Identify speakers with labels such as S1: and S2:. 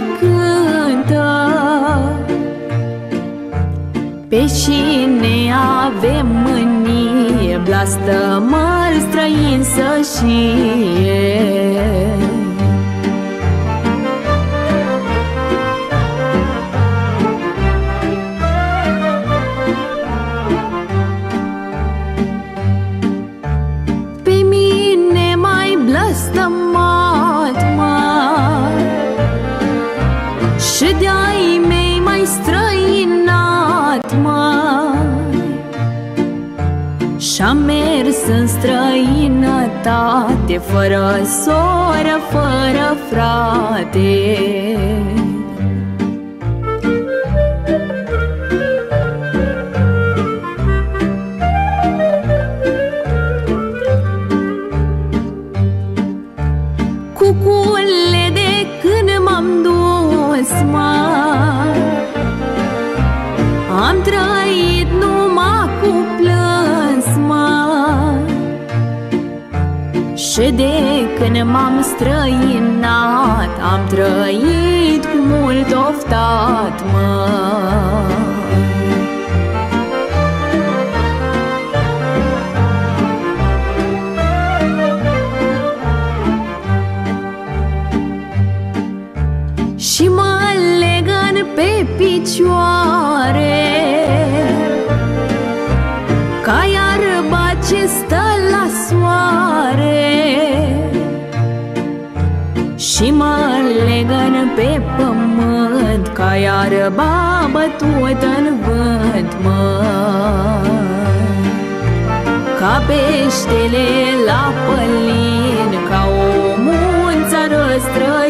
S1: cântă. Pe cine avem mânie, blastămări străini să știe. Pe mine mai blăstămat, mai și de-ai mei mai străinat, mai și-am mers în străinătate, fără soră, fără frate. Cucule, de când m-am dus, mai am trăit numai cu plâns, mai și de când m-am străinat, am trăit cu mult oftat, mai. Și mă legăn pe picioare ca iarba ce stă la soare, și mă legăn pe pământ ca iarba bătută în vânt, măi. Ca peștele la pălin, ca omul în țară străină,